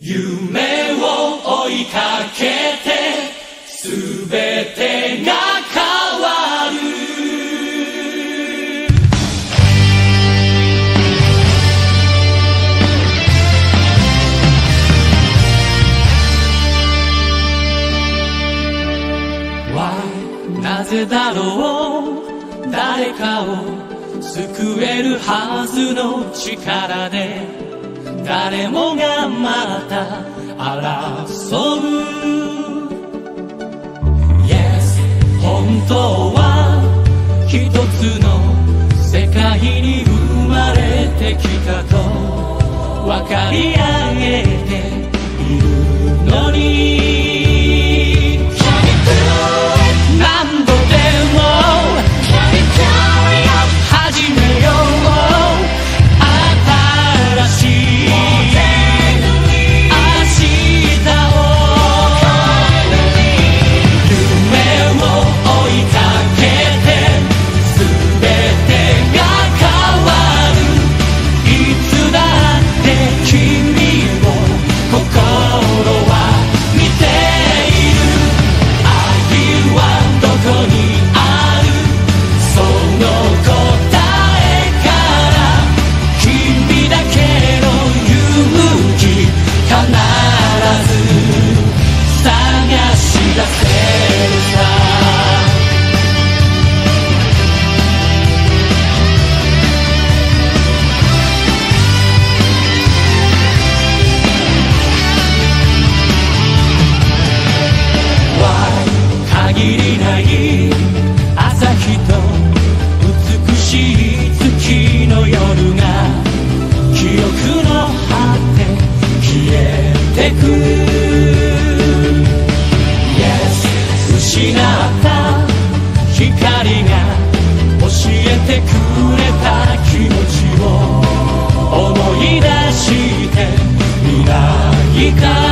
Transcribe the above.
夢を追いかけて全てが変わる。Why? なぜだろう。誰かを救えるはずの力で誰もがまた争う。 Yes 本当は一つの世界に生まれてきたと分かり合えているのに何度でも始めよう新しい明日を夢を追いかけて全てが変わる。いつだって君を心は見ている。愛はどこにある。その答えから君だけの勇気必ず探し出せるさ。限りない朝日と美しい月の夜が記憶の果て消えてく。 Yes 失った光が教えてくれた気持ちを思い出して未来か